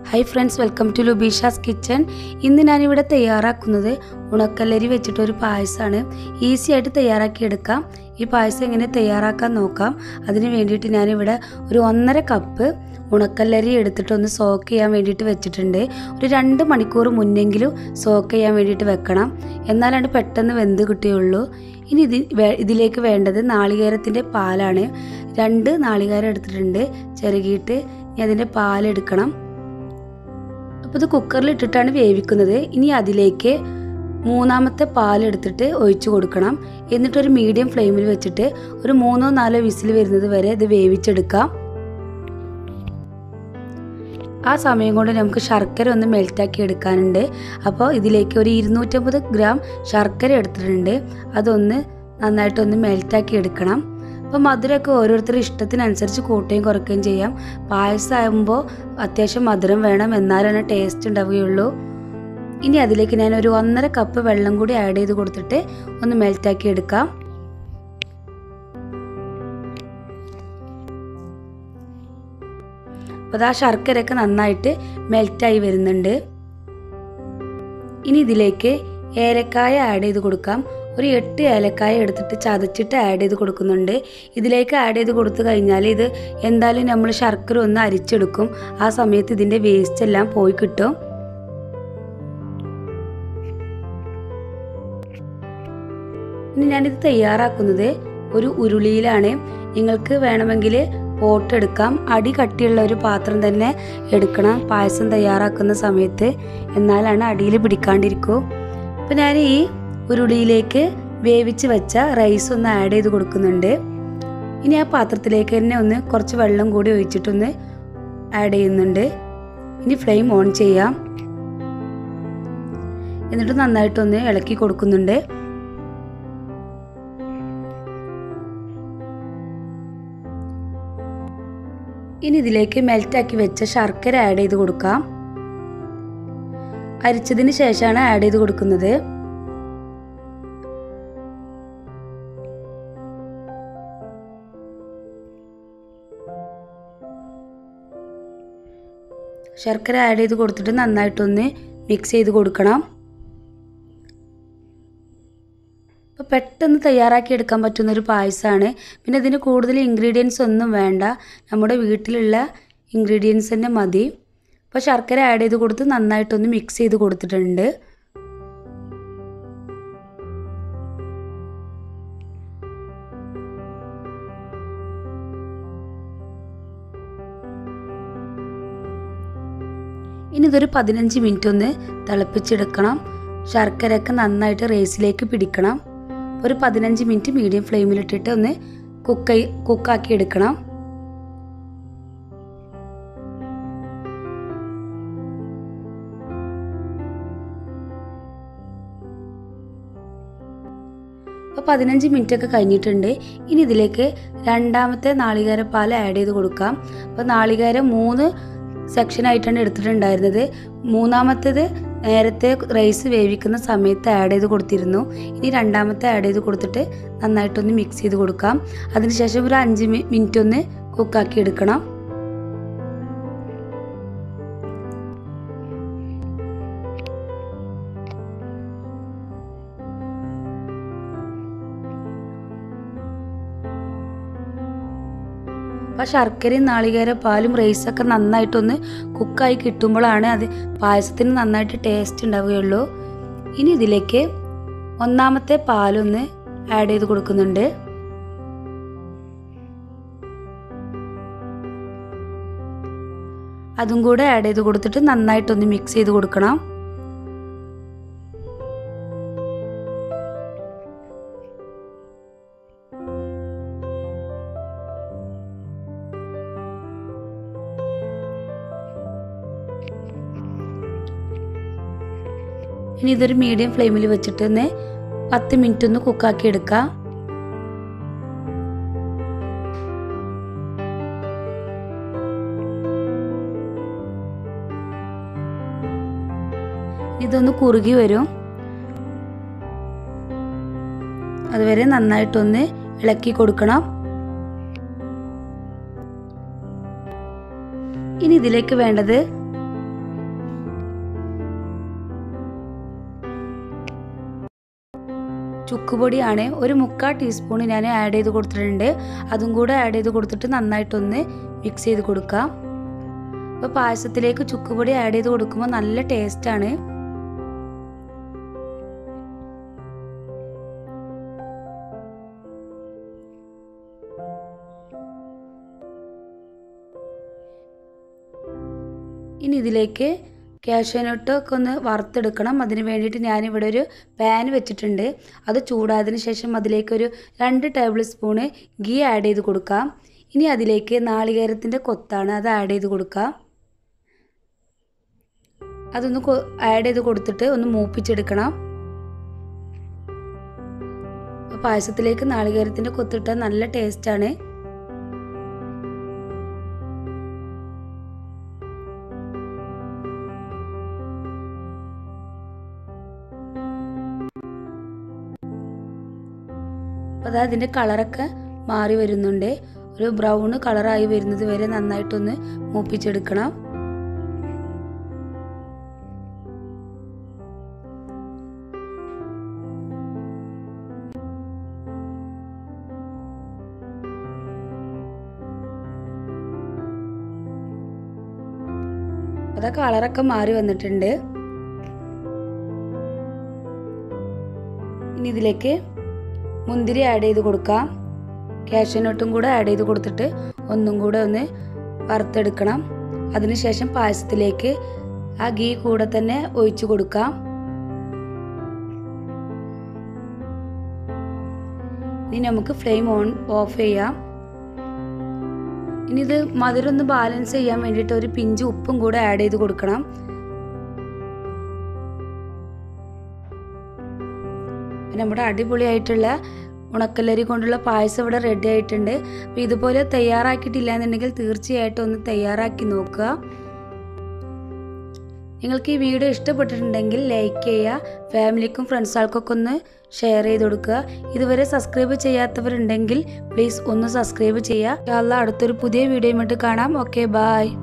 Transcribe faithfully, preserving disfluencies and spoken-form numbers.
Hi friends, welcome to Lubisha's Kitchen. ഇന്ന് ഞാൻ ഇവിടെ തയ്യാറാക്കുന്നത് ഉണക്കലരി വെച്ചിട്ട് ഒരു പായസമാണ്. ഈസി ആയിട്ട് തയ്യാറാക്കി എടുക്കാം. ഈ പായസം എങ്ങനെ തയ്യാറാക്കാൻ നോക്കാം. അതിനു വേണ്ടിയിട്ട് ഞാൻ ഇവിടെ ഒരു ഒന്നര കപ്പ് ഉണക്കലരി എടുത്തിട്ട് ഒന്ന് സോക്ക് ചെയ്യാൻ വേണ്ടിയിട്ട് വെച്ചിട്ടുണ്ട്. ഒരു രണ്ട് മണിക്കൂർ മുന്നെങ്കിലും സോക്ക് ചെയ്യാൻ വേണ്ടിയിട്ട് വെക്കണം. എന്നാലാണ് പെട്ടെന്ന് വെന്ത് കിട്ടുകയുള്ളൂ. ഇനി ഇത് ഇതിലേക്ക് വേണ്ടത് നാളികേരത്തിൻ്റെ പാലാണ്. രണ്ട് നാളികേരം എടുത്തിട്ടുണ്ട്. ചെറുകിയിട്ട് ഇനി അതിൻ്റെ പാലെടുക്കണം. അപ്പോൾ ഇത് കുക്കറിൽ ഇട്ടിട്ടാണ് വേവിക്കുന്നത്. ഇനി അതിലേക്ക് മൂന്നാമത്തെ പാലെടുത്തിട്ട് ഒഴിച്ചു കൊടുക്കണം. എന്നിട്ടൊരു മീഡിയം ഫ്ലെയിമിൽ വെച്ചിട്ട് ഒരു മൂന്നോ നാലോ വിസിൽ വരുന്നത് വരെ ഇത് വേവിച്ചെടുക്കാം. ആ സമയം കൊണ്ട് നമുക്ക് ശർക്കര ഒന്ന് മെൽറ്റാക്കി എടുക്കാനുണ്ട്. അപ്പോൾ ഇതിലേക്ക് ഒരു ഇരുന്നൂറ്റമ്പത് ഗ്രാം ശർക്കര എടുത്തിട്ടുണ്ട്. അതൊന്ന് നന്നായിട്ടൊന്ന് മെൽറ്റാക്കി എടുക്കണം. അപ്പോൾ മധുരമൊക്കെ ഓരോരുത്തരുടെ ഇഷ്ടത്തിനനുസരിച്ച് കൂട്ടുകയും കുറയ്ക്കുകയും ചെയ്യാം. പായസമാകുമ്പോൾ അത്യാവശ്യം മധുരം വേണം, എന്നാലാണ് ടേസ്റ്റ് ഉണ്ടാവുകയുള്ളൂ. ഇനി അതിലേക്ക് ഞാൻ ഒരു ഒന്നര കപ്പ് വെള്ളം കൂടി ആഡ് ചെയ്ത് കൊടുത്തിട്ട് ഒന്ന് മെൽറ്റാക്കി എടുക്കാം. അപ്പോൾ ആ ശർക്കരയൊക്കെ നന്നായിട്ട് മെൽറ്റായി വരുന്നുണ്ട്. ഇനി ഇതിലേക്ക് ഏലക്കായ ആഡ് ചെയ്ത് കൊടുക്കാം. ഒരു എട്ട് ഏലക്കായ എടുത്തിട്ട് ചതച്ചിട്ട് ആഡ് ചെയ്ത് കൊടുക്കുന്നുണ്ട്. ഇതിലേക്ക് ആഡ് ചെയ്ത് കൊടുത്തു കഴിഞ്ഞാൽ ഇത് എന്തായാലും നമ്മൾ ശർക്കര ഒന്ന് അരിച്ചെടുക്കും. ആ സമയത്ത് ഇതിൻ്റെ വേസ്റ്റ് എല്ലാം പോയി കിട്ടും. ഇനി ഞാനിത് തയ്യാറാക്കുന്നത് ഒരു ഉരുളിയിലാണ്. നിങ്ങൾക്ക് വേണമെങ്കിൽ പോട്ട് എടുക്കാം. അടി കട്ടിയുള്ള ഒരു പാത്രം തന്നെ എടുക്കണം പായസം തയ്യാറാക്കുന്ന സമയത്ത്, എന്നാലാണ് അടിയിൽ പിടിക്കാണ്ടിരിക്കൂ. അപ്പം ഞാൻ ഈ ഉരുളിയിലേക്ക് വേവിച്ച് വെച്ച റൈസ് ഒന്ന് ആഡ് ചെയ്ത് കൊടുക്കുന്നുണ്ട്. ഇനി ആ പാത്രത്തിലേക്ക് തന്നെ ഒന്ന് കുറച്ച് വെള്ളം കൂടി ഒഴിച്ചിട്ടൊന്ന് ആഡ് ചെയ്യുന്നുണ്ട്. ഇനി ഫ്ലെയിം ഓൺ ചെയ്യാം. എന്നിട്ട് നന്നായിട്ടൊന്ന് ഇളക്കി കൊടുക്കുന്നുണ്ട്. ഇനി ഇതിലേക്ക് മെൽറ്റാക്കി വെച്ച ശർക്കര ആഡ് ചെയ്ത് കൊടുക്കാം. അരിച്ചതിന് ശേഷമാണ് ആഡ് ചെയ്ത് കൊടുക്കുന്നത്. ശർക്കര ആഡ് ചെയ്ത് കൊടുത്തിട്ട് നന്നായിട്ടൊന്ന് മിക്സ് ചെയ്ത് കൊടുക്കണം. അപ്പോൾ പെട്ടെന്ന് തയ്യാറാക്കി എടുക്കാൻ പറ്റുന്നൊരു പായസമാണ്. പിന്നെ ഇതിന് കൂടുതൽ ഇൻഗ്രീഡിയൻസ് ഒന്നും വേണ്ട, നമ്മുടെ വീട്ടിലുള്ള ഇൻഗ്രീഡിയൻസ് തന്നെ മതി. അപ്പോൾ ശർക്കര ആഡ് ചെയ്ത് കൊടുത്ത് നന്നായിട്ടൊന്ന് മിക്സ് ചെയ്ത് കൊടുത്തിട്ടുണ്ട്. ഇനി ഇതൊരു പതിനഞ്ച് മിനിറ്റ് ഒന്ന് തിളപ്പിച്ചെടുക്കണം. ശർക്കരയൊക്കെ നന്നായിട്ട് റൈസിലേക്ക് പിടിക്കണം. ഒരു പതിനഞ്ച് മിനിറ്റ് മീഡിയം ഫ്ലെയിമിലിട്ടിട്ട് ഒന്ന് കുക്ക് കുക്കാക്കി എടുക്കണം. അപ്പോൾ പതിനഞ്ച് മിനിറ്റ് ഒക്കെ കഴിഞ്ഞിട്ടുണ്ട്. ഇനി ഇതിലേക്ക് രണ്ടാമത്തെ നാളികേരപ്പാൽ ആഡ് ചെയ്ത് കൊടുക്കാം. അപ്പോൾ നാളികേരം മൂന്ന് സെക്ഷനായിട്ടാണ് എടുത്തിട്ടുണ്ടായിരുന്നത്. മൂന്നാമത്തേത് നേരത്തെ റൈസ് വേവിക്കുന്ന സമയത്ത് ആഡ് ചെയ്ത് കൊടുത്തിരുന്നു. ഇനി രണ്ടാമത്തെ ആഡ് ചെയ്ത് കൊടുത്തിട്ട് നന്നായിട്ടൊന്ന് മിക്സ് ചെയ്ത് കൊടുക്കാം. അതിനുശേഷം ഒരു അഞ്ച് മിനിറ്റ് ഒന്ന് കുക്കാക്കി എടുക്കണം. അപ്പോൾ ശർക്കരയും നാളികേര പാലും റൈസൊക്കെ നന്നായിട്ടൊന്ന് കുക്കായി കിട്ടുമ്പോഴാണ് അത് പായസത്തിന് നന്നായിട്ട് ടേസ്റ്റ് ഉണ്ടാവുകയുള്ളൂ. ഇനി ഇതിലേക്ക് ഒന്നാമത്തെ പാലൊന്ന് ആഡ് ചെയ്ത് കൊടുക്കുന്നുണ്ട്. അതും കൂടെ ആഡ് ചെയ്ത് കൊടുത്തിട്ട് നന്നായിട്ടൊന്ന് മിക്സ് ചെയ്ത് കൊടുക്കണം. ഇനി ഇതൊരു മീഡിയം ഫ്ലെയിമിൽ വെച്ചിട്ട് ഒന്ന് പത്ത് മിനിറ്റ് ഒന്ന് കുക്കാക്കി എടുക്കാം. ഇതൊന്ന് കുറുകി വരും. അതുവരെ നന്നായിട്ടൊന്ന് ഇളക്കി കൊടുക്കണം. ഇനി ഇതിലേക്ക് വേണ്ടത് ചുക്കുപൊടിയാണ്, ഒരു മുക്കാൽ ടീസ്പൂൺ ഞാൻ ആഡ് ചെയ്ത് കൊടുത്തിട്ടുണ്ട്. അതും കൂടെ ആഡ് ചെയ്ത് കൊടുത്തിട്ട് നന്നായിട്ടൊന്ന് മിക്സ് ചെയ്ത് കൊടുക്കാം. അപ്പോൾ പായസത്തിലേക്ക് ചുക്കുപൊടി ആഡ് ചെയ്ത് കൊടുക്കുമ്പോൾ നല്ല ടേസ്റ്റാണ്. ഇനി ഇതിലേക്ക് കാഷ്യൂനട്ടൊക്കെ ഒന്ന് വറുത്തെടുക്കണം. അതിന് വേണ്ടിയിട്ട് ഞാനിവിടെ ഒരു പാൻ വെച്ചിട്ടുണ്ട്. അത് ചൂടായതിന് ശേഷം അതിലേക്കൊരു രണ്ട് ടേബിൾ സ്പൂണ് ഗീ ആഡ് ചെയ്ത് കൊടുക്കാം. ഇനി അതിലേക്ക് നാളികേരത്തിൻ്റെ കൊത്താണ്, അത് ആഡ് ചെയ്ത് കൊടുക്കാം. അതൊന്ന് ആഡ് ചെയ്ത് കൊടുത്തിട്ട് ഒന്ന് മൂപ്പിച്ചെടുക്കണം. പായസത്തിലേക്ക് നാളികേരത്തിൻ്റെ കൊത്തിട്ടാൽ നല്ല ടേസ്റ്റാണ്. അപ്പോൾ അത് അതിൻ്റെ കളറൊക്കെ മാറി വരുന്നുണ്ട്. ഒരു ബ്രൗൺ കളറായി വരുന്നത് വരെ നന്നായിട്ടൊന്ന് മൂപ്പിച്ചെടുക്കണം. അത് കളറൊക്കെ മാറി വന്നിട്ടുണ്ട്. ഇനി ഇതിലേക്ക് മുന്തിരി ആഡ് ചെയ്ത് കൊടുക്കാം. കാഷ്യൂനട്ടും കൂടെ ആഡ് ചെയ്ത് കൊടുത്തിട്ട് ഒന്നും കൂടെ ഒന്ന് വറുത്തെടുക്കണം. അതിനുശേഷം പായസത്തിലേക്ക് ആ ഗീ കൂടെ തന്നെ ഒഴിച്ചു കൊടുക്കാം. ഇനി നമുക്ക് ഫ്ലെയിം ഓൺ ഓഫ് ചെയ്യാം. ഇനി ഇത് മധുരം ഒന്ന് ബാലൻസ് ചെയ്യാൻ വേണ്ടിയിട്ട് ഒരു പിഞ്ച് ഉപ്പും കൂടെ ആഡ് ചെയ്ത് കൊടുക്കണം. നമ്മുടെ അടിപൊളിയായിട്ടുള്ള ഉണക്കലരി കൊണ്ടുള്ള പായസം ഇവിടെ റെഡി ആയിട്ടുണ്ട്. അപ്പോൾ ഇതുപോലെ തയ്യാറാക്കിയിട്ടില്ല എന്നുണ്ടെങ്കിൽ തീർച്ചയായിട്ടും ഒന്ന് തയ്യാറാക്കി നോക്കുക. നിങ്ങൾക്ക് ഈ വീഡിയോ ഇഷ്ടപ്പെട്ടിട്ടുണ്ടെങ്കിൽ ലൈക്ക് ചെയ്യുക, ഫാമിലിക്കും ഫ്രണ്ട്സുകൾക്കൊക്കെ ഒന്ന് ഷെയർ ചെയ്ത് കൊടുക്കുക. ഇതുവരെ സബ്സ്ക്രൈബ് ചെയ്യാത്തവരുണ്ടെങ്കിൽ പ്ലീസ് ഒന്ന് സബ്സ്ക്രൈബ് ചെയ്യുക. ഇൻഷാ അല്ലാഹ് അടുത്തൊരു പുതിയ വീഡിയോയുമായിട്ട് കാണാം. Okay, by.